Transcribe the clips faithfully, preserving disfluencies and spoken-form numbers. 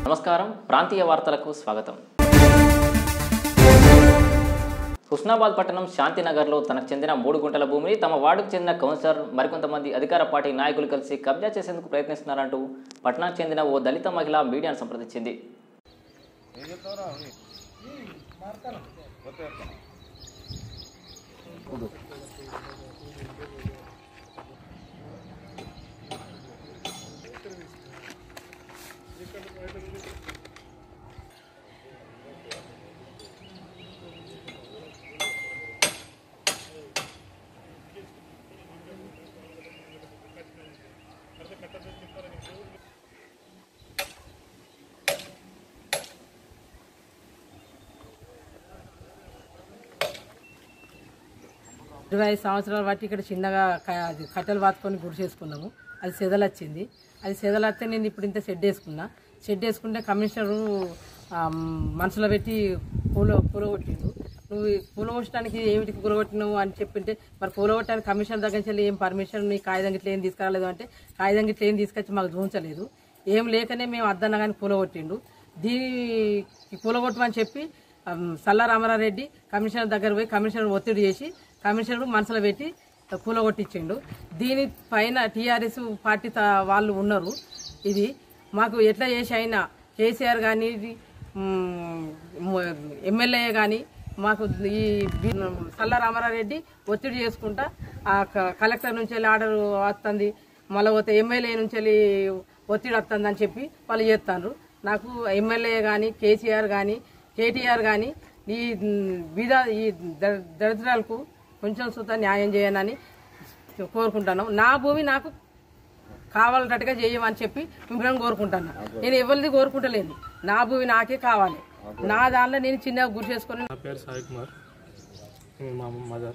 నమస్కారం ప్రాంతీయ వార్తలకు స్వాగతం। హుస్నాబాద్ పట్టణం శాంతినగర్లో తనకు చెందిన మూడు గుంటల భూమిని తమ వార్డుకు చెందిన కౌన్సిలర్ మరికొంతమంది అధికార పార్టీ నాయకులు కలిసి కబ్జా చేసేందుకు ప్రయత్నిస్తున్నారంటూ పట్టణానికి చెందిన ఓ దళిత మహిళ మీడియాను సంప్రదించింది। ఇరవై ఐదు సంవత్సరాల బట్టి ఇక్కడ చిన్నగా అది కట్టెలు పాతుకొని గుడి చేసుకున్నాము। అది సెదలు వచ్చింది। అది సెదలు వస్తే నేను ఇప్పుడు ఇంత షెడ్ వేసుకున్నా। షెడ్ వేసుకుంటే కమిషనరు మనసులో పెట్టి పూల పూలగొట్టిండు। నువ్వు పూలగొట్టడానికి ఏమిటి పూలగొట్టినావు అని చెప్పింటే మరి పూలగొట్టడానికి కమిషనర్ దగ్గర నుంచి ఏం పర్మిషన్ నీ కాగితం గిట్ల ఏం తీసుకురాలేదు అంటే కాగితం గిట్ల ఏం తీసుకొచ్చి మాకు చూపించలేదు। ఏం లేకనే మేము అద్దన్నా కానీ పూలగొట్టిండు। దీని పూలగొట్టమని చెప్పి సల్లా రామారెడ్డి కమిషనర్ దగ్గర పోయి కమిషనర్ ఒత్తిడి చేసి కమిషనర్ మనసులో పెట్టి కూలగొట్టించిండు। దీని పైన టీఆర్ఎస్ పార్టీ వాళ్ళు ఉన్నారు। ఇది మాకు ఎట్లా చేసి అయినా కేసీఆర్ కానీ ఎమ్మెల్యే కానీ మాకు ఈ సల్లా రామారెడ్డి ఒత్తిడి చేసుకుంటా ఆ కలెక్టర్ నుంచి వెళ్ళి ఆర్డర్ వస్తుంది, మళ్ళీ పోతే ఎమ్మెల్యే నుంచి వెళ్ళి ఒత్తిడి వస్తుంది అని చెప్పి వాళ్ళు చేస్తారు। నాకు ఎమ్మెల్యే కానీ కేసీఆర్ కానీ కేటీఆర్ కానీ ఈ బీద ఈ దరిద్రాలకు కొంచెం సుత న్యాయం చేయనని కోరుకుంటాను। నా భూమి నాకు కావాలన్నట్టుగా చేయమని చెప్పి మిమ్మల్ని కోరుకుంటాను। నేను ఎవరిది కోరుకుంటలేను, నా భూమి నాకే కావాలి। నా దానిలో నేను చిన్నగా గురి చేసుకొని నా పేరు సాయి కుమార్, మా మదర్।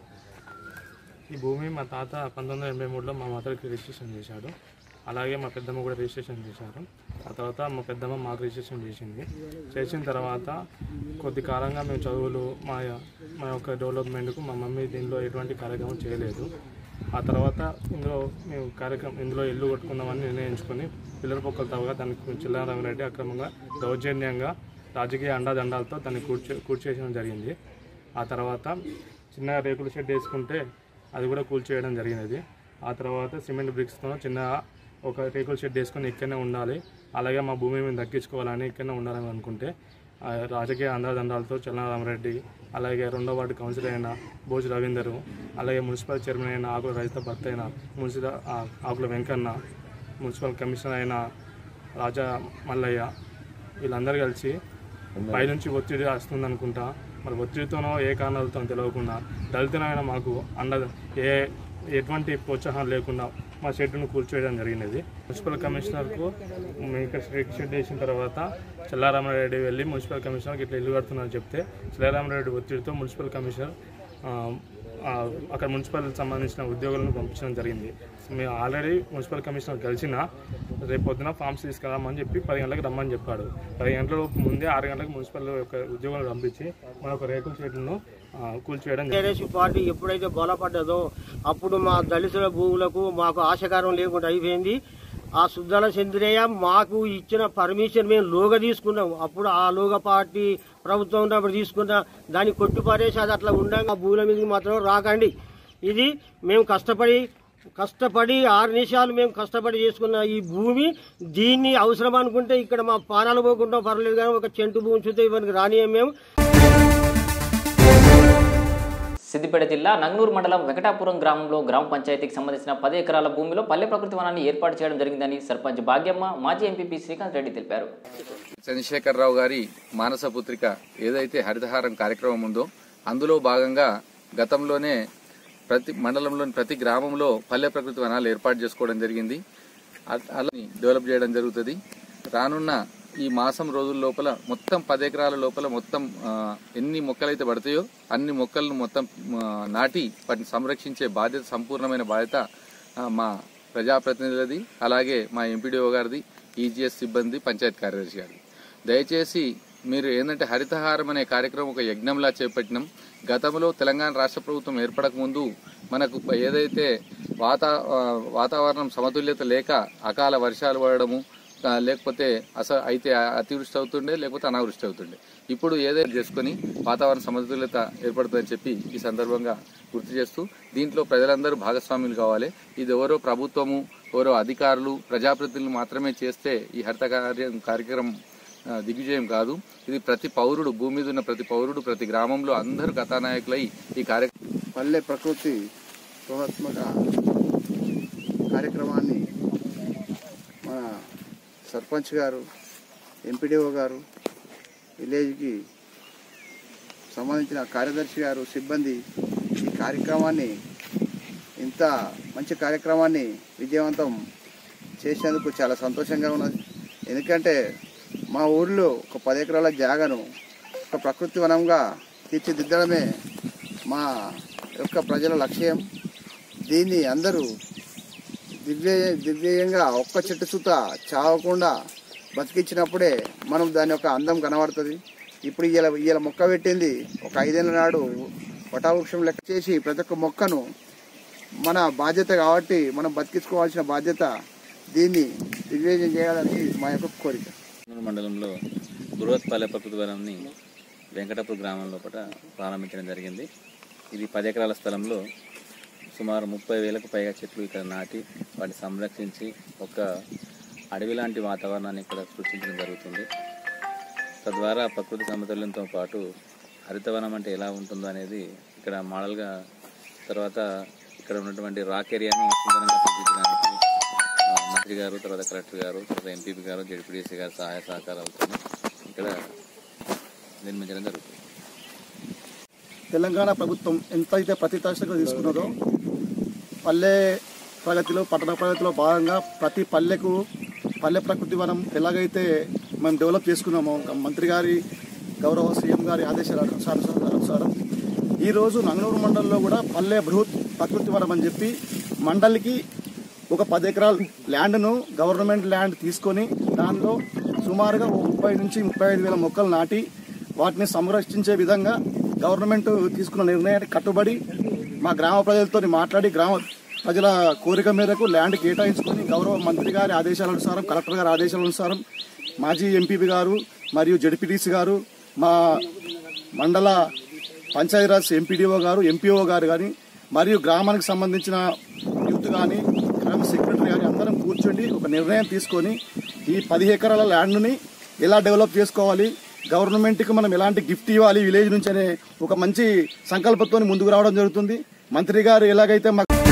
ఈ భూమి మా తాత పంతొమ్మిది వందల ఎనభై మూడులో మా మదర్కి రిజిస్ట్రేషన్ చేశాడు। అలాగే మా పెద్దమ్మ కూడా రిజిస్ట్రేషన్ చేశారు। ఆ తర్వాత మా పెద్దమ్మ మాకు రిజిస్ట్రేషన్ చేసింది। చేసిన తర్వాత కొద్ది కాలంగా మేము చదువులు మా మా యొక్క డెవలప్మెంట్కు మా మమ్మీ దీనిలో ఎటువంటి కార్యక్రమం చేయలేదు। ఆ తర్వాత ఇందులో మేము కార్యక్రమం ఇందులో ఇల్లు కొట్టుకుందామని నిర్ణయించుకొని పిల్లల పొక్కలు తవ్వగా దానికి చిల్లారామిరెడ్డి అక్రమంగా దౌర్జన్యంగా రాజకీయ అండాదండాలతో దాన్ని కూర్చే కూర్చేయడం జరిగింది। ఆ తర్వాత చిన్న రేకుల షెడ్ వేసుకుంటే అది కూడా కూల్చేయడం జరిగినది। ఆ తర్వాత సిమెంట్ బ్రిక్స్తో చిన్న ఒక రేకుల షెడ్ వేసుకొని ఇక్కడనే ఉండాలి, అలాగే మా భూమి మేము దక్కించుకోవాలని ఇక్కడనే ఉండాలని అనుకుంటే రాజకీయ అందాదండాలతో చలనారామరెడ్డి, అలాగే రెండో వార్డు కౌన్సిలర్ అయిన భోజు రవీందరు, అలాగే మున్సిపల్ చైర్మన్ అయిన ఆకుల రజిత భర్త అయిన municipal Akula Venkanna, municipal commissioner అయిన రాజా మల్లయ్య, వీళ్ళందరూ కలిసి పైనుంచి ఒత్తిడి వస్తుంది అనుకుంటా, మరి ఒత్తిడితోనో ఏ కారణాలతో తెలియకుండా దళితులైన మాకు అండ ఏ ఎటువంటి ప్రోత్సాహం లేకుండా మా షెడ్ను కూల్చేయడం జరిగినది। మున్సిపల్ కమిషనర్కు మీకు షెడ్ వేసిన తర్వాత చల్లారామారెడ్డి వెళ్ళి మున్సిపల్ కమిషనర్కి ఇట్లా ఇల్లు కడుతున్నారని చెప్తే చల్లారామారెడ్డి ఒత్తిడితో మున్సిపల్ కమిషనర్ అక్కడ మున్సిపల్ సంబంధించిన ఉద్యోగులను పంపించడం జరిగింది। మేము ఆల్రెడీ మున్సిపల్ కమిషనర్ కలిసిన రేపు పొద్దున ఫామ్స్ తీసుకురామని చెప్పి పది గంటలకు రమ్మని చెప్పాడు। పది గంటల ముందే ఆరు గంటలకు మున్సిపల్ యొక్క ఉద్యోగులను పంపించి మన ఒక రేకుల షెడ్లను కూల్చేయడం జరిగింది। పార్టీ ఎప్పుడైతే బలపడ్డదో అప్పుడు మా దళితుల భూములకు మాకు ఆశకారం లేకుండా అయిపోయింది। ఆ సుద్దల చంద్రయ్య మాకు ఇచ్చిన పర్మిషన్ మేము లోగా తీసుకున్నాం। అప్పుడు ఆ లోగా పార్టీ ప్రభుత్వం ఉన్నప్పుడు తీసుకున్న దాన్ని కొట్టిపారేసి అది అట్లా ఉండగా ఆ భూముల మీదకి మాత్రం రాకండి। ఇది మేము కష్టపడి కష్టపడి ఆరు నిమిషాలు మేము కష్టపడి చేసుకున్న ఈ భూమి, దీన్ని అవసరం అనుకుంటే ఇక్కడ మా పానాలు పోకుండా పర్లేదు, కానీ ఒక చెంటు భూమి చూస్తే ఇవన్నీ రానియం మేము। సిద్దిపేట జిల్లా నంగనూరు మండలం వెంకటాపురం గ్రామంలో గ్రామ పంచాయతీకి సంబంధించిన పది ఎకరాల భూమిలో పల్లె ప్రకృతి వనాన్ని ఏర్పాటు చేయడం జరిగిందని సర్పంచ్ భాగ్యమ్మ, మాజీ ఎంపీపీ శ్రీకాంత్ రెడ్డి తెలిపారు। చంద్రశేఖరరావు గారి మానస పుత్రిక ఏదైతే హరితహారం కార్యక్రమం ఉందో అందులో భాగంగా గతంలోనే ప్రతి మండలంలోని ప్రతి గ్రామంలో పల్లె ప్రకృతి వనాలు ఏర్పాటు చేసుకోవడం జరిగింది। అలా డెవలప్ చేయడం జరుగుతుంది। రానున్న ఈ మాసం రోజుల లోపల మొత్తం పది ఎకరాల లోపల మొత్తం ఎన్ని మొక్కలైతే పడతాయో అన్ని మొక్కలను మొత్తం నాటి వాటిని సంరక్షించే బాధ్యత, సంపూర్ణమైన బాధ్యత మా ప్రజాప్రతినిధులది, అలాగే మా ఎంపీడీఓ గారిది, ఈజీఎస్ సిబ్బంది, పంచాయతీ కార్యదర్శి గారిది। దయచేసి మీరు ఏంటంటే హరితహారం అనే కార్యక్రమం ఒక యజ్ఞంలా చేపట్టినాం। గతంలో తెలంగాణ రాష్ట్ర ప్రభుత్వం ఏర్పడక ముందు మనకు ఏదైతే వాతా వాతావరణం సమతుల్యత లేక అకాల వర్షాలు పడడము, లేకపోతే అస అయితే అతివృష్టి అవుతుండే, లేకపోతే అనావృష్టి అవుతుండే. ఇప్పుడు ఏదైనా చేసుకుని వాతావరణ సమతుల్యత ఏర్పడుతుందని చెప్పి ఈ సందర్భంగా గుర్తు చేస్తూ దీంట్లో ప్రజలందరూ భాగస్వాములు కావాలి. ఇది ఎవరో ప్రభుత్వము, ఎవరో అధికారులు, ప్రజాప్రతినిధులు మాత్రమే చేస్తే ఈ హరిత కార్యక్రమం దిగ్విజయం కాదు. ఇది ప్రతి పౌరుడు, భూమి మీద ఉన్న ప్రతి పౌరుడు, ప్రతి గ్రామంలో అందరూ కథానాయకులై ఈ కార్యక్రమం పల్లె ప్రకృతి వ్యూహాత్మక కార్యక్రమాన్ని మన సర్పంచ్ గారు, ఎంపీడీఓ గారు, విలేజ్కి సంబంధించిన కార్యదర్శి గారు, సిబ్బంది ఈ కార్యక్రమాన్ని, ఇంత మంచి కార్యక్రమాన్ని విజయవంతం చేసేందుకు చాలా సంతోషంగా ఉన్నది. ఎందుకంటే మా ఊరిలో ఒక పది ఎకరాల జాగను ఒక ప్రకృతి వనంగా తీర్చిదిద్దడమే మా యొక్క ప్రజల లక్ష్యం. దీన్ని అందరూ దివ్య దివ్యంగా ఒక్క చెట్టు సుత చావకుండా బతికించినప్పుడే మనం దాని యొక్క అందం కనబడుతుంది. ఇప్పుడు ఇలా ఇలా మొక్క పెట్టింది ఒక ఐదేళ్ల నాడు వటావృక్షం లెక్క చేసి ప్రతి ఒక్క మొక్కను మన బాధ్యత కాబట్టి మనం బతికించుకోవాల్సిన బాధ్యత. దీన్ని దిగ్విజయం చేయాలని మా యొక్క కోరిక. మండలంలో బృహత్పల్లె ప్రకృతి వనాన్ని వెంకటాపూర్ గ్రామం లోపల ప్రారంభించడం జరిగింది. ఇది పది ఎకరాల స్థలంలో సుమారు ముప్పై వేలకు పైగా చెట్లు ఇక్కడ నాటి వాటిని సంరక్షించి ఒక అడవి లాంటి వాతావరణాన్ని ఇక్కడ సృష్టించడం జరుగుతుంది. తద్వారా ప్రకృతి సమతుల్యంతో పాటు హరితవనం అంటే ఎలా ఉంటుందో అనేది ఇక్కడ మోడల్గా, తర్వాత ఇక్కడ ఉన్నటువంటి రాక్ ఏరియాను సుందరంగా తీర్చిదిద్దడానికి మంత్రి గారు, తర్వాత కలెక్టర్ గారు, తర్వాత ఎంపీపీ గారు, జెడ్పీడీసీ గారు సహాయ సహకారాలతో ఇక్కడ నిర్మించడం జరుగుతుంది. తెలంగాణ ప్రభుత్వం ఎంతైతే ప్రతిష్టాత్మకంగా తీసుకున్నదో పల్లె ప్రగతిలో, పట్టణ ప్రగతిలో భాగంగా ప్రతి పల్లెకు పల్లె ప్రకృతి వనం ఎలాగైతే మేము డెవలప్ చేసుకున్నామో మంత్రి గారి, గౌరవ సీఎం గారి ఆదేశాల అనుసారం ఈరోజు నంగనూరు మండలంలో కూడా పల్లె బృహత్ ప్రకృతి వనం అని చెప్పి మండలికి ఒక పది ఎకరాల ల్యాండ్ను గవర్నమెంట్ ల్యాండ్ తీసుకొని దానిలో సుమారుగా ముప్పై నుంచి ముప్పై ఐదు వేల మొక్కలు నాటి వాటిని సంరక్షించే విధంగా గవర్నమెంట్ తీసుకున్న నిర్ణయానికి కట్టుబడి మా గ్రామ ప్రజలతో మాట్లాడి గ్రామ ప్రజల కోరిక మేరకు ల్యాండ్ కేటాయించుకొని గౌరవ మంత్రి గారి ఆదేశాలనుసారం, కలెక్టర్ గారి ఆదేశాలనుసారం మాజీ ఎంపీపీ గారు మరియు జెడ్పీటీసీ గారు, మా మండల పంచాయతీరాజ్ ఎంపీడీఓ గారు, ఎంపీఓ గారు కానీ మరియు గ్రామానికి సంబంధించిన యూత్ కానీ, గ్రామ సెక్రటరీ కానీ అందరం కూర్చొని ఒక నిర్ణయం తీసుకొని ఈ పది ఎకరాల ల్యాండ్ని ఎలా డెవలప్ చేసుకోవాలి, గవర్నమెంట్కి మనం ఎలాంటి గిఫ్ట్ ఇవ్వాలి విలేజ్ నుంచి అనే ఒక మంచి సంకల్పంతో ముందుకు రావడం జరుగుతుంది. మంత్రి గారు ఎలాగైతే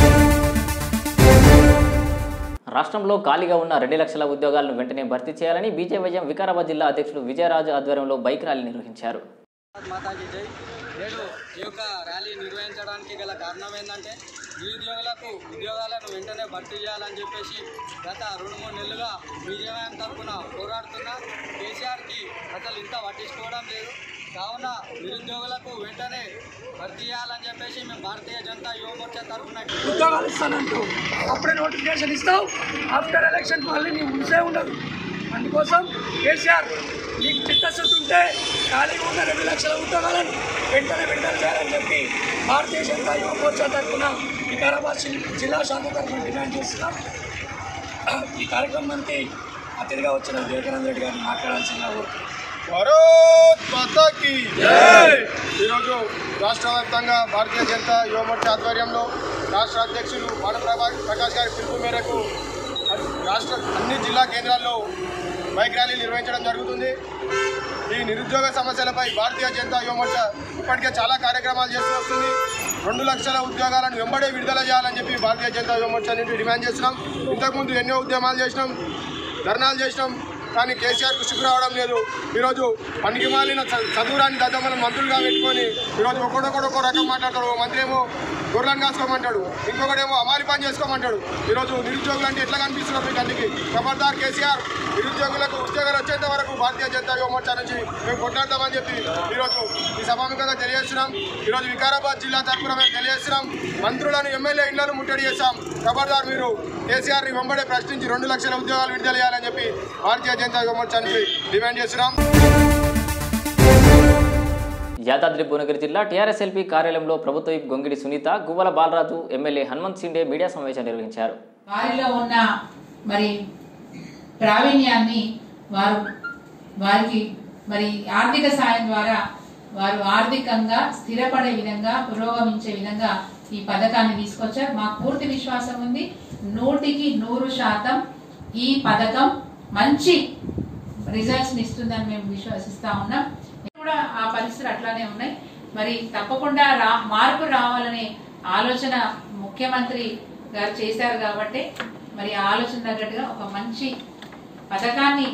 రాష్ట్రంలో ఖాళీగా ఉన్న రెండు లక్షల ఉద్యోగాలను వెంటనే భర్తీ చేయాలని బీజేవైఎం వికారాబాద్ జిల్లా అధ్యక్షుడు విజయరాజు ఆధ్వర్యంలో బైక్ ర్యాలీ నిర్వహించారు. మాతాజీ జై. నేడు ఈ యొక్క ర్యాలీ నిర్వహించడానికి గల కారణం ఏంటంటే నిరుద్యోగులకు ఉద్యోగాలను వెంటనే భర్తీ చేయాలని చెప్పేసి గత రెండు మూడు నెలలుగా బీజేవైఎం తరఫున పోరాడుతున్న కేసీఆర్కి ప్రజలు ఇంత పట్టించుకోవడం లేదు. కావున నిరుద్యోగులకు వెంటనే భర్తీ చేయాలని చెప్పేసి మేము భారతీయ జనతా యువ మోర్చా తరఫున ఉద్యోగాలు ఇస్తానంటూ అప్పుడే నోటిఫికేషన్ ఇస్తావు, ఆఫ్టర్ ఎలక్షన్ మళ్ళీ నీ ముందే ఉండదు. అందుకోసం కేసీఆర్ నీకు చిత్తశుద్ధి ఉంటే ఖాళీగా ఉన్న రెండు లక్షల ఉద్యోగాలను వెంటనే విడుదల చేయాలని చెప్పి భారతీయ జనతా యువ మోర్చా తరఫున వికారాబాద్ జిల్లా శాఖ తరఫున డిమాండ్ చేస్తున్నాం. ఈ కార్యక్రమానికి అతిథిగా వచ్చిన వివేకానంద రెడ్డి గారిని మాట్లాడాల్సిందిగా కోరుతున్నాం. భారత్ మాతా కీ జై. ఈరోజు రాష్ట్ర వ్యాప్తంగా భారతీయ జనతా యువ మోర్చా ఆధ్వర్యంలో రాష్ట్ర అధ్యక్షులు వాడ ప్రకాష్ గారి పిలుపు మేరకు రాష్ట్ర అన్ని జిల్లా కేంద్రాల్లో బైక్ ర్యాలీ నిర్వహించడం జరుగుతుంది. ఈ నిరుద్యోగ సమస్యలపై భారతీయ జనతా యువ మోర్చా ఇప్పటికే చాలా కార్యక్రమాలు చేస్తూ వస్తుంది. రెండు లక్షల ఉద్యోగాలను వెంబడే విడుదల చేయాలని చెప్పి భారతీయ జనతా యువ మోర్చా నుండి డిమాండ్ చేస్తున్నాం. ఇంతకుముందు ఎన్నో ఉద్యమాలు చేసినాం, ధర్నాలు చేసినాం, కానీ కేసీఆర్కు సిగ్గు రావడం లేదు. ఈరోజు పనికి మాలిన చదువురాని దద్దమ్మలను మంత్రులుగా పెట్టుకొని ఈరోజు ఒక్కొక్కడు ఒక్కో రకం మాట్లాడతాడు. ఓ మంత్రి ఏమో గొర్రెలను కాసుకోమంటాడు, ఇంకొకడేమో అమాలి పని చేసుకోమంటాడు. ఈరోజు నిరుద్యోగులు అంటే ఎట్లా కనిపిస్తున్నారు మీకు అందుకే? ఖబర్దార్ కేసీఆర్, నిరుద్యోగులకు ఉద్యోగాలు వచ్చేంత వరకు భారతీయ జనతా యువ మోర్చా నుంచి మేము కొట్లాడతామని చెప్పి ఈరోజు ఈ సభాముఖంగా తెలియజేస్తున్నాం. ఈరోజు వికారాబాద్ జిల్లా తరఫున మేము తెలియజేస్తున్నాం. మంత్రులను, ఎమ్మెల్యే ఇళ్లను ముట్టడి చేస్తాం. ఖబర్దార్ మీరు కేసీఆర్ని వెంబడే ప్రశ్నించి రెండు లక్షల ఉద్యోగాలు విడుదల చేయాలని చెప్పి భారతీయ జనతా యువ మోర్చా నుంచి డిమాండ్ చేస్తున్నాం. యాదాద్రి భువనగిరి జిల్లా టీఆర్ఎస్ ఎల్పీ కార్యాలయంలో ప్రభుత్వ whip Gongidi Sunitha, Guvvala Balaraju, MLA Hanumanth Shinde media సమావేశం నిర్వహించారు. వారిలో ఉన్న మరి ప్రావీణ్యాన్ని వారు వారికి మరి ఆర్థిక సాయం ద్వారా వారు ఆర్థికంగా స్థిరపడే విధంగా పురోగమించే విధంగా ఈ పథకాన్ని తీసుకొచ్చారు. మాకు పూర్తి విశ్వాసం ఉంది, నూటికి నూరు శాతం ఈ పథకం మంచి రిజల్ట్స్ ఇస్తుందని మేము విశ్వసిస్తా ఉన్నాం. కూడా ఆ పరిస్థితులు అట్లానే ఉన్నాయి. మరి తప్పకుండా రా మార్పు రావాలనే ఆలోచన ముఖ్యమంత్రి గారు చేశారు కాబట్టి మరి ఆలోచన తగ్గట్టుగా ఒక మంచి పథకాన్ని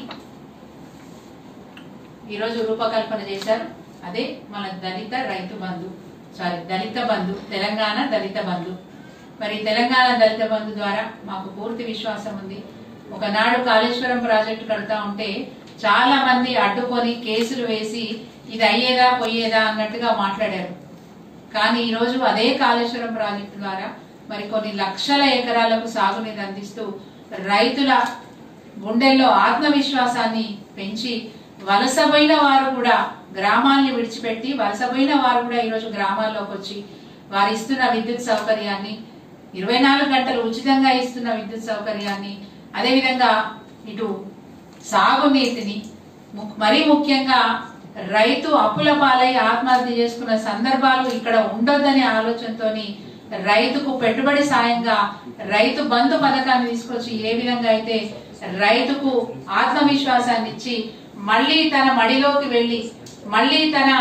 ఈరోజు రూపకల్పన చేశారు. అదే మన దళిత రైతు బంధు సారీ దళిత బంధు తెలంగాణ దళిత బంధు. మరి తెలంగాణ దళిత బంధు ద్వారా మాకు పూర్తి విశ్వాసం ఉంది. ఒకనాడు కాళేశ్వరం ప్రాజెక్టు కడతా ఉంటే చాలా మంది అడ్డుకొని కేసులు వేసి ఇది అయ్యేదా పోయేదా అన్నట్టుగా మాట్లాడారు. కానీ ఈరోజు అదే కాళేశ్వరం ప్రాజెక్టు ద్వారా మరి కొన్ని లక్షల ఎకరాలకు సాగునీరు అందిస్తూ రైతుల గుండెల్లో ఆత్మవిశ్వాసాన్ని పెంచి వలసపోయిన వారు కూడా గ్రామాల్ని విడిచిపెట్టి వలసపోయిన వారు కూడా ఈరోజు గ్రామాల్లోకి వచ్చి వారు ఇస్తున్న విద్యుత్ సౌకర్యాన్ని ఇరవై నాలుగు గంటలు ఉచితంగా ఇస్తున్న విద్యుత్ సౌకర్యాన్ని అదేవిధంగా ఇటు సాగునీటిని మరీ ముఖ్యంగా రైతు అప్పుల పాలై ఆత్మహత్య చేసుకున్న సందర్భాలు ఇక్కడ ఉండొద్దనే ఆలోచనతోని రైతుకు పెట్టుబడి సాయంగా రైతు బంధు పథకాన్ని తీసుకొచ్చి ఏ విధంగా అయితే రైతుకు ఆత్మవిశ్వాసాన్ని ఇచ్చి మళ్ళీ తన మడిలోకి వెళ్లి మళ్ళీ తన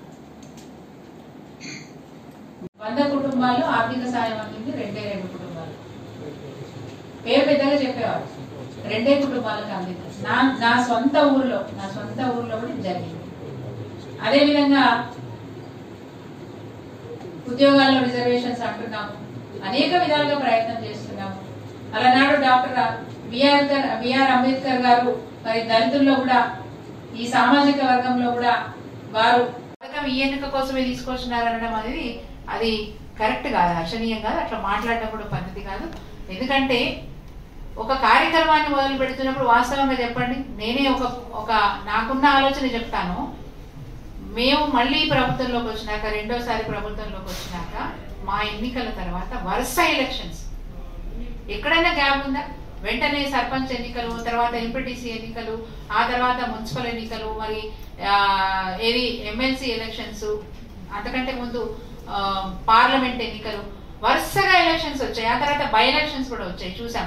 వంద కుటుంబాలు ఆర్థిక సాయం అందింది రెండే రెండు కుటుంబాలు. పేరు పెద్దగా చెప్పేవారు, రెండే కుటుంబాలకు అందింది. నా నా సొంత ఊర్లో నా సొంత ఊర్లో కూడా జరిగింది. అదేవిధంగా ఉద్యోగాల్లో రిజర్వేషన్స్ అంటున్నాము, అనేక విధాలుగా ప్రయత్నం చేస్తున్నాము. అలానాడు doctor BR BR Ambedkar garu మరి దళితుల్లో కూడా ఈ సామాజిక వర్గంలో కూడా వారు పథకం ఈ ఎన్నిక కోసమే తీసుకొచ్చినారు అనడం అనేది అది కరెక్ట్ కాదు, హర్షణీయం కాదు. అట్లా మాట్లాడడం కూడా పద్ధతి కాదు. ఎందుకంటే ఒక కార్యక్రమాన్ని మొదలు పెడుతున్నప్పుడు వాస్తవంగా చెప్పండి, నేనే ఒక ఒక నాకున్న ఆలోచన చెప్తాను. మేము మళ్ళీ ప్రభుత్వంలోకి వచ్చినాక రెండోసారి ప్రభుత్వంలోకి వచ్చినాక మా ఎన్నికల తర్వాత వరుస ఎలక్షన్స్ ఎక్కడైనా గ్యాప్ ఉందా? వెంటనే సర్పంచ్ ఎన్నికలు, తర్వాత ఎంపీటీసీ ఎన్నికలు, ఆ తర్వాత మున్సిపల్ ఎన్నికలు, మరి ఏది ఎమ్మెల్సీ ఎలక్షన్స్, అంతకంటే ముందు పార్లమెంట్ ఎన్నికలు, వరుసగా ఎలక్షన్స్ వచ్చాయి. ఆ తర్వాత బై ఎలక్షన్స్ కూడా వచ్చాయి, చూసాం.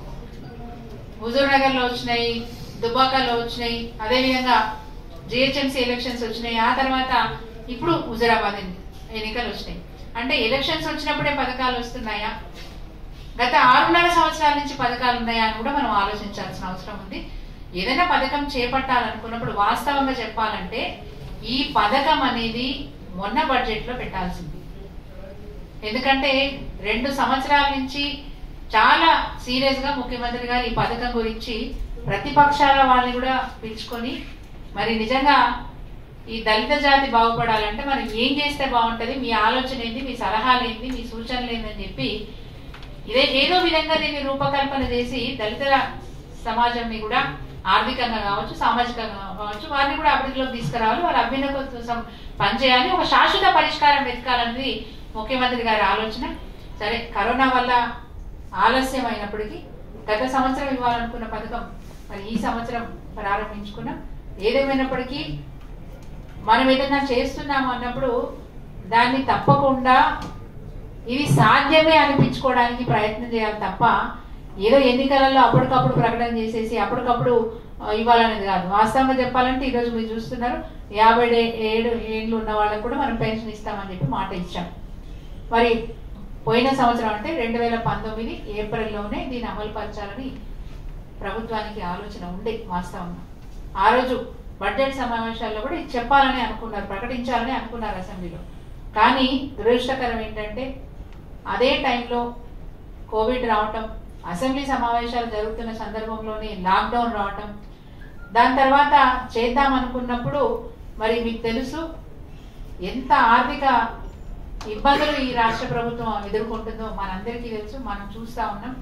హుజూర్ నగర్ లో వచ్చినాయి, దుబ్బాకలో వచ్చినాయి, అదేవిధంగా జిహెచ్ఎంసీ ఎలక్షన్స్ వచ్చినాయి. ఆ తర్వాత ఇప్పుడు హుజూరాబాద్ ఎన్నికలు వచ్చినాయి. అంటే ఎలక్షన్స్ వచ్చినప్పుడే పథకాలు వస్తున్నాయా? గత ఆరున్నర సంవత్సరాల నుంచి పథకాలు ఉన్నాయా అని కూడా మనం ఆలోచించాల్సిన అవసరం ఉంది. ఏదైనా పథకం చేపట్టాలనుకున్నప్పుడు వాస్తవంగా చెప్పాలంటే ఈ పథకం అనేది మొన్న బడ్జెట్ లో పెట్టాల్సింది. ఎందుకంటే రెండు సంవత్సరాల నుంచి చాలా సీరియస్ గా ముఖ్యమంత్రి గారు ఈ పథకం గురించి ప్రతిపక్షాల వాళ్ళని కూడా పిలుచుకొని మరి నిజంగా ఈ దళిత జాతి బాగుపడాలంటే మనం ఏం చేస్తే బాగుంటది, మీ ఆలోచన ఏంది, మీ సలహాలు ఏంది, మీ సూచనలు ఏందని చెప్పి ఇదే ఏదో విధంగా దీన్ని రూపకల్పన చేసి దళిత సమాజంని కూడా ఆర్థికంగా కావచ్చు, సామాజికంగా కావచ్చు, వారిని కూడా అభివృద్ధిలోకి తీసుకురావాలి, వారి అభ్యున్నతి కోసం పనిచేయాలి, ఒక శాశ్వత పరిష్కారం వెతకాలన్నది ముఖ్యమంత్రి గారి ఆలోచన. సరే, కరోనా వల్ల ఆలస్యం అయినప్పటికీ గత సంవత్సరం ఇవ్వాలనుకున్న పథకం మరి ఈ సంవత్సరం ప్రారంభించుకున్నాం. ఏదేమైనప్పటికీ మనం ఏదైనా చేస్తున్నాము అన్నప్పుడు దాన్ని తప్పకుండా ఇది సాధ్యమే అనిపించుకోవడానికి ప్రయత్నం చేయాలి తప్ప ఏదో ఎన్నికలలో అప్పటికప్పుడు ప్రకటన చేసేసి అప్పటికప్పుడు ఇవ్వాలనేది కాదు. వాస్తవంగా చెప్పాలంటే ఈరోజు మీరు చూస్తున్నారు, యాభై ఏడు ఏళ్ళు ఉన్న వాళ్ళకు కూడా మనం పెన్షన్ ఇస్తామని చెప్పి మాట ఇచ్చాం. మరి పోయిన సంవత్సరం అంటే రెండు వేల పంతొమ్మిది ఏప్రిల్లోనే దీన్ని అమలు పరచాలని ప్రభుత్వానికి ఆలోచన ఉండే వాస్తవంగా. ఆ రోజు బడ్జెట్ సమావేశాల్లో కూడా ఇది చెప్పాలని అనుకున్నారు, ప్రకటించాలని అనుకున్నారు అసెంబ్లీలో. కానీ దురదృష్టకరం ఏంటంటే అదే టైంలో కోవిడ్ రావటం, అసెంబ్లీ సమావేశాలు జరుగుతున్న సందర్భంలోనే లాక్డౌన్ రావటం, దాని తర్వాత చేద్దాం అనుకున్నప్పుడు మరి మీకు తెలుసు ఎంత ఆర్థిక ఇబ్బందులు ఈ రాష్ట్ర ప్రభుత్వం ఎదుర్కొంటుందో మనందరికీ తెలుసు, మనం చూస్తా ఉన్నాం.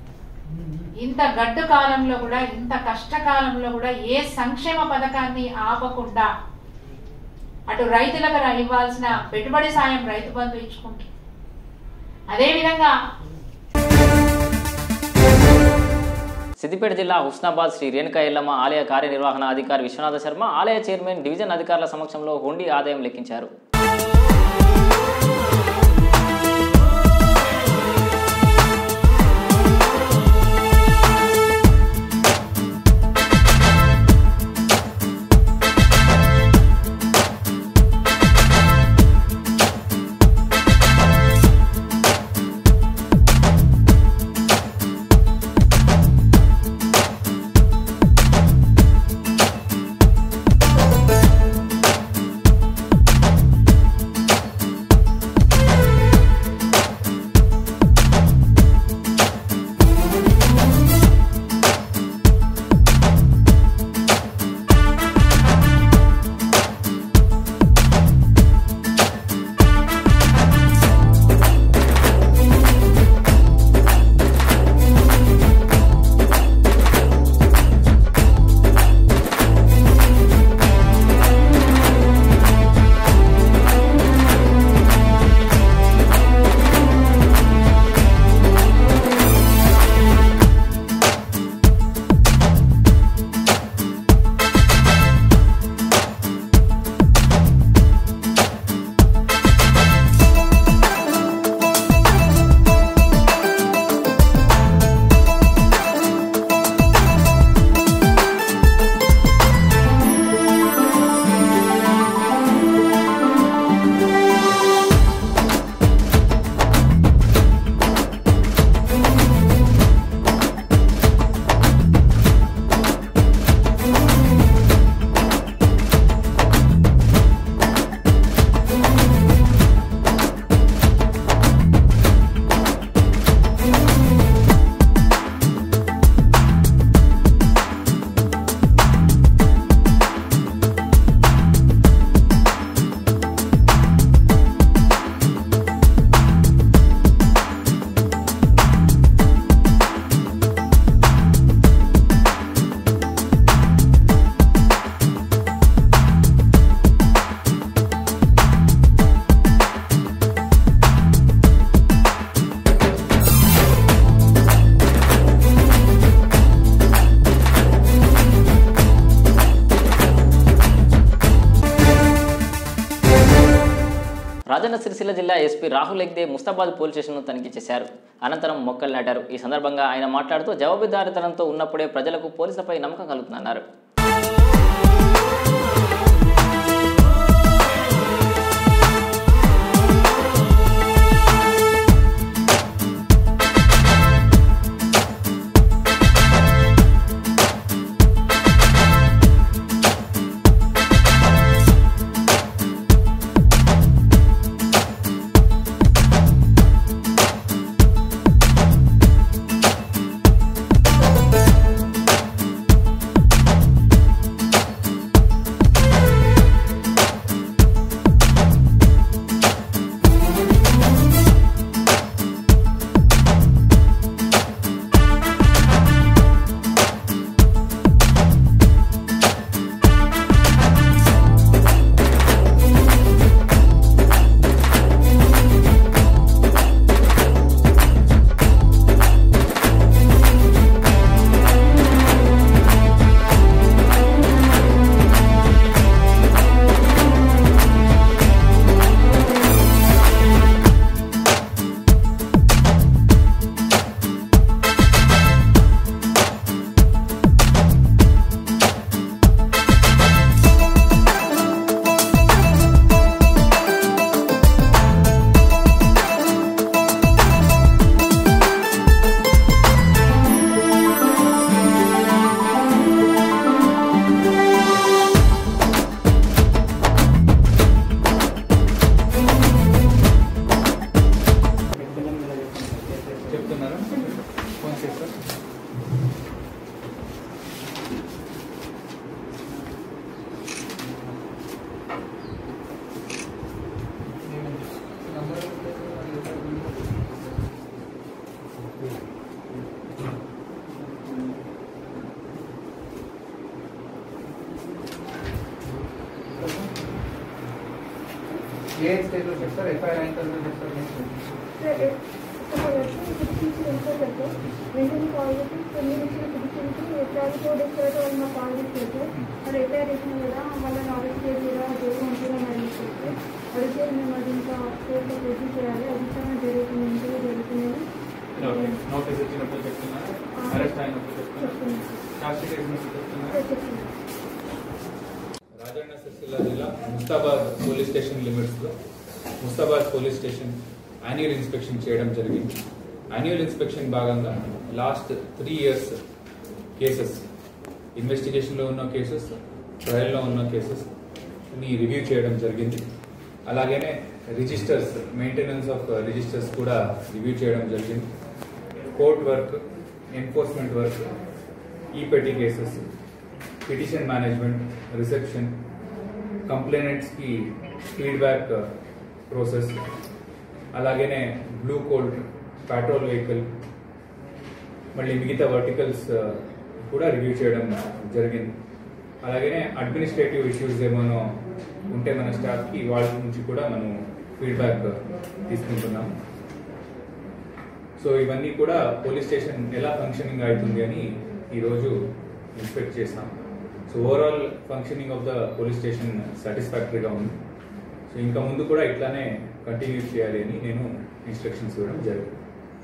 ఇంత గడ్డు కాలంలో కూడా, ఇంత కష్టకాలంలో కూడా ఏ సంక్షేమ పథకాన్ని ఆపకుండా అటు రైతులకు ఇవ్వాల్సిన పెట్టుబడి సాయం రైతు బంధు ఇచ్చుకుంటూ, అదేవిధంగా సిద్దిపేట జిల్లా హుస్నాబాద్ శ్రీ రేణుకా ఎల్లమ్మ ఆలయ కార్యనిర్వహణ అధికారి విశ్వనాథ శర్మ ఆలయ చైర్మన్ డివిజన్ అధికారుల సమక్షంలో హుండీ ఆదాయం లెక్కించారు. రాజన్న సిరిసిల్ల జిల్లా ఎస్పీ రాహుల్ ఎగ్దే ముస్తాబాద్ పోలీస్ స్టేషన్ను తనిఖీ చేశారు. అనంతరం మొక్కలు నాటారు. ఈ సందర్భంగా ఆయన మాట్లాడుతూ జవాబుదారీతనంతో ఉన్నప్పుడే ప్రజలకు పోలీసులపై నమ్మకం కలుగుతుందన్నారు. ఏ స్టేట్లో చెప్తారు ఎఫ్ఐఆర్ అయిన తర్వాత చెప్తారు నష్టపోయారు. ఇప్పుడు టీచర్ వెళ్ళిపోతారు. వెంటనే కాల్ చేసి కొన్ని విషయాలు పిలిచించి ఎట్లాగే ఫోర్ డేస్ తర్వాత వాళ్ళు మాకు కాల్ చేస్తారు. మరి ఎఫ్ఐఆర్ వేసినా కూడా వాళ్ళని అరెస్ట్ చేయలేదా జైలు ఉంటుందని అడిగితే అడిగితే మేము అది ఇంకా కోర్టులో ప్రొసీడ్ చేయాలి. అధికారం జరుగుతుంది ఇంట్లో జరుగుతుందని రాజన్న సిరిసిల్ల జిల్లా ముస్తాబాద్ పోలీస్ స్టేషన్ లిమిట్స్లో Mustabad police station annual inspection చేయడం జరిగింది. యాన్యువల్ ఇన్స్పెక్షన్ భాగంగా లాస్ట్ త్రీ ఇయర్స్ కేసెస్, ఇన్వెస్టిగేషన్లో ఉన్న కేసెస్, ట్రయల్లో ఉన్న కేసెస్ ని రివ్యూ చేయడం జరిగింది. అలాగనే రిజిస్టర్స్, మెయింటెనెన్స్ ఆఫ్ రిజిస్టర్స్ కూడా రివ్యూ చేయడం జరిగింది. కోర్ట్ వర్క్, ఎన్ఫోర్స్మెంట్ వర్క్, ఈ petty cases, petition management, reception, కంప్లైనెంట్స్కి ఫీడ్బ్యాక్ ప్రాసెస్, అలాగనే బ్లూ కోల్డ్, పెట్రోల్ వెహికల్, మళ్ళీ మిగతా వర్టికల్స్ కూడా రివ్యూ చేయడం జరిగింది. అలాగనే అడ్మినిస్ట్రేటివ్ ఇష్యూస్ ఏమైనా ఉంటే మన స్టాఫ్కి వాళ్ళ నుంచి కూడా మనం ఫీడ్బ్యాక్ తీసుకుంటున్నాం. సో ఇవన్నీ కూడా పోలీస్ స్టేషన్ ఎలా ఫంక్షనింగ్ అవుతుంది అని ఈరోజు ఇన్స్పెక్ట్ చేస్తాం. So overall functioning of the police station సాటిస్ఫాక్టరీగా ఉంది. సో ఇంకా ముందు కూడా ఇట్లానే కంటిన్యూ చేయాలి అని నేను ఇన్స్ట్రక్షన్స్ ఇవ్వడం జరిగింది.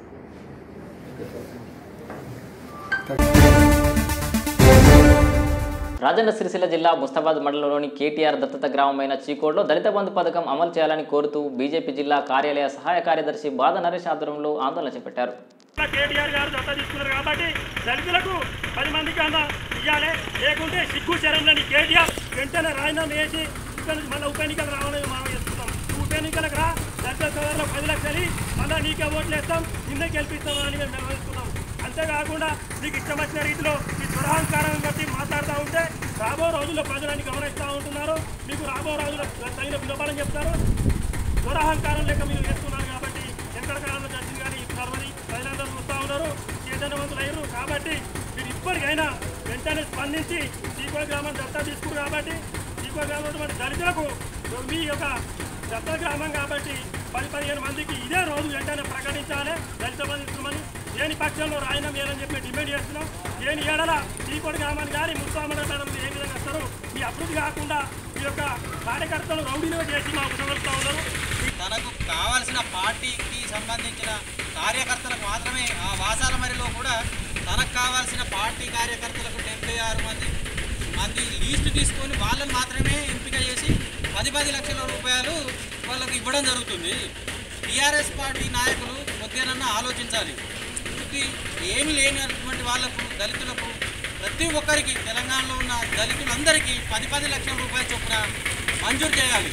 రాజన్న సిరిసిల్ల జిల్లా ముస్తాబాద్ మండలంలోని కేటీఆర్ దత్తత గ్రామమైన చీకోడ్లో దళిత బంధు పథకం అమలు చేయాలని కోరుతూ బీజేపీ జిల్లా కార్యాలయ సహాయ కార్యదర్శి బాధ నరేష్ ఆధ్వర్యంలో ఆందోళన చేపట్టారు. కేటీఆర్ గారు దత్త తీసుకున్నారు కాబట్టి దళితులకు పది మందికి అన్న ఇవ్వాలి, లేకుంటే సిగ్గు శరంలోని కేటీఆర్ వెంటనే రాజీనామా వేసి మళ్ళీ ఉప ఎన్నికలు రావాలని మనం చేస్తున్నాం. ఉప ఎన్నికలకు రా, దళిత సోదరులు పది లక్షలు మళ్ళీ నీకే ఓట్లు వేస్తాం, నిన్నే గెలిపిస్తామని మేము నిర్వహిస్తున్నాం. అంతేకాకుండా నీకు ఇష్టం వచ్చిన రీతిలో ఈ దురహంకారం బట్టి మాట్లాడుతూ ఉంటే రాబో రోజుల్లో ప్రజలని గమనిస్తూ ఉంటున్నారు. మీకు రాబో రోజుల్లో తగిన వినోపాలని చెప్తారు. దురహంకారం లెక్క మీరు చేస్తున్నారు కాబట్టి ఎక్కడ కాలంలో జరిగింది కానీ సర్వని ప్రజలందరూ చూస్తూ ఉన్నారు, చైతన్యవంతులు అయ్యారు. కాబట్టి మీరు ఇప్పటికైనా వెంటనే స్పందించి చీకో గ్రామం దత్తా తీసుకున్నారు కాబట్టి చీకో గ్రామం దళితులకు మీ యొక్క దత్త గ్రామం కాబట్టి పది పదిహేను మందికి ఇదే రోజు వెంటనే ప్రకటించాలి. దళిత బంధుమని దేని పక్షంలో రాజీనామా చేయాలని చెప్పి డిమాండ్ చేస్తున్నాం. దేని ఏడల చీకోటి గ్రామాన్ని కానీ ముస్తామండలం ఏ విధంగా వస్తారు, మీ అభివృద్ధి కాకుండా ఈ యొక్క కార్యకర్తలు రౌడీలో చేసి మాకు సమర్థిస్తూ ఉన్నారు. తనకు కావాల్సిన పార్టీకి సంబంధించిన కార్యకర్తలకు మాత్రమే ఆ వాసాల మరిలో కూడా తనకు కావాల్సిన పార్టీ కార్యకర్తలకు డెబ్బై ఆరు మంది మంది లీస్ట్ తీసుకొని వాళ్ళని మాత్రమే ఎంపిక చేసి పది పది లక్షల రూపాయలు వాళ్ళకు ఇవ్వడం జరుగుతుంది. టీఆర్ఎస్ పార్టీ నాయకులు కొద్దిగా ఆలోచించాలి. ఏమి లేనటువంటి వాళ్లకు, దళితులకు, ప్రతి ఒక్కరికి తెలంగాణలో ఉన్న దళితులందరికీ పది పది లక్షల రూపాయల చొప్పున మంజూరు చేయాలి.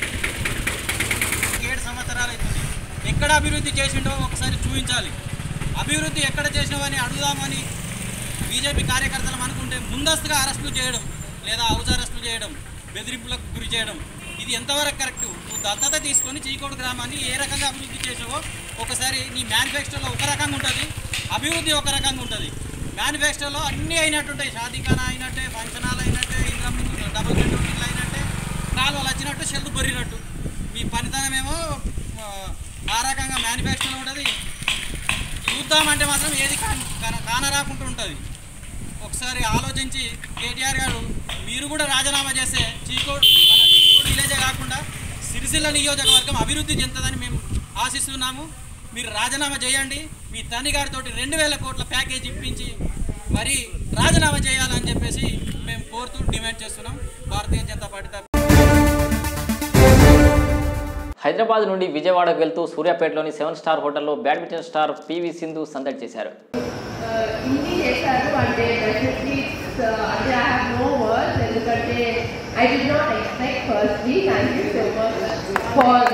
ఏడు సంవత్సరాలు అవుతుంది, ఎక్కడ అభివృద్ధి చేసిండో ఒకసారి చూపించాలి. అభివృద్ధి ఎక్కడ చేసినామని అడుగుదామని బీజేపీ కార్యకర్తలు అనుకుంటే ముందస్తుగా అరెస్టులు చేయడం లేదా హౌస్ అరెస్టులు చేయడం, బెదిరింపులకు గురి చేయడం, ఇది ఎంతవరకు కరెక్టు? నువ్వు దత్తత తీసుకొని చీకోడు గ్రామాన్ని ఏ రకంగా అభివృద్ధి చేసావో ఒకసారి నీ మేనిఫెస్టోలో ఒక రకంగా ఉంటుంది, అభివృద్ధి ఒక రకంగా ఉంటుంది. మేనిఫెస్టోలో అన్నీ అయినట్టుంటాయి, షాదీఖానా అయినట్టే, ఫంక్షన్ హాల్ అయినట్టే, ఇంద్రా డబుల్ బెడ్రూమ్లు అయినట్టే, కాలువలు వచ్చినట్టు షెల్లు బొరినట్టు. మీ పనితనం ఏమో ఆ రకంగా మేనిఫెస్టోలో ఉంటుంది. చూద్దామంటే మాత్రం ఏది కానరాకుంటూ ఉంటుంది. ఒకసారి ఆలోచించి కేటీఆర్ గారు మీరు కూడా రాజీనామా చేస్తే చీకోడ్ మన చీకోడ్ విలేజే కాకుండా సిరిసిల్ల నియోజకవర్గం అభివృద్ధి చెందుతుందని మేము ఆశిస్తున్నాము. మీరు రాజీనామా చేయండి, మీ తండ్రి గారితో రెండు వేల కోట్ల ప్యాకేజ్ ఇప్పించి మరి రాజీనామా చేయాలని చెప్పేసి మేము కోరుతూ డిమాండ్ చేస్తున్నాం. భారతీయ జనతా పార్టీ హైదరాబాద్ నుండి విజయవాడకు వెళ్తూ సూర్యాపేటలోని సెవెన్ స్టార్ హోటల్లో బ్యాడ్మింటన్ స్టార్ పివి సింధు సందడి చేశారు. ఇన్ని చేశారు అంటే డెఫినెట్లీ అంటే ఐ హ్యావ్ నో వర్డ్స్, ఎందుకంటే I did not expect. Firstly thank you so much for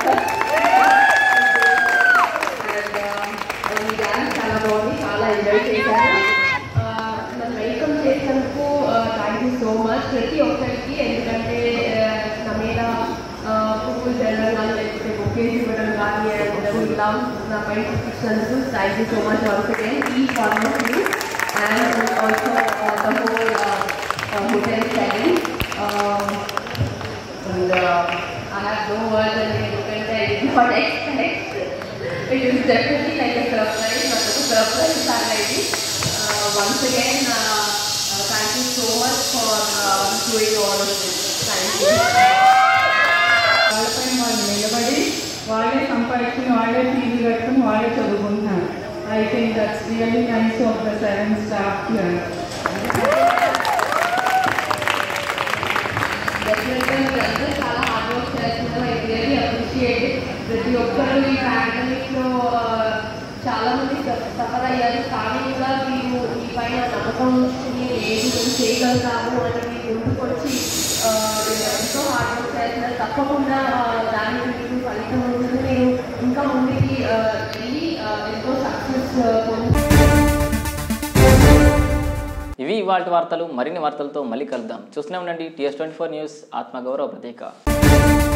and dance చాలా బాగుంది, చాలా ఎంజాయ్ చేశాను. నన్ను వెల్కమ్ చేసినందుకు థ్యాంక్ యూ సో మచ్ ప్రతి ఒక్కరికి. ఎందుకంటే నా మీద పువ్వులు జరగడం కానీ లేకపోతే బొకేజ్ ఇవ్వడం కానీ అండ్ ఇలా నా పైన ఇచ్చినందుకు thank you so much once again each one of you and also the whole hotel seven. And I have no words అండి, ఎందుకంటే I did not expect. It is definitely once again, uh, uh, thank you so much for uh, doing all of this. Thank you. వాళ్ళపై వాళ్ళు నిలబడి వాళ్ళే సంపాదించిన వాళ్ళే fee కట్టుకుని వాళ్ళే చదువుకుంటున్నారు. I think that's really nice of the seven staff here. డెఫినెట్గా మీరందరూ చాలా హార్డ్ వర్క్ చేస్తున్నారు. I really appreciate it. ప్రతి ఒక్కరు ఈ పాండమిక్లో చాలా మంది సఫర్ అయ్యారు, కానీ కూడా మీరు మీ పైన నమ్మకం ఉంచుకుని ఏది మేము చేయగలుగుతాము అని మీరు ముందుకొచ్చి ఎంతో హార్డ్ వర్క్ చేస్తున్నారు. తప్పకుండా దానికి మీకు ఫలితం ఉంటుంది. మీరు ఇంకా ముందుకి వెళ్ళి ఎంతో సక్సెస్ పొందుతారు. ఇవి ఇవాల్టి వార్తలు. మరిన్ని వార్తలతో మళ్ళీ కలుద్దాం. చూస్తూనే ఉండండి టీఎస్ ట్వంటీ ఫోర్ న్యూస్, ఆత్మగౌరవ ప్రతీక.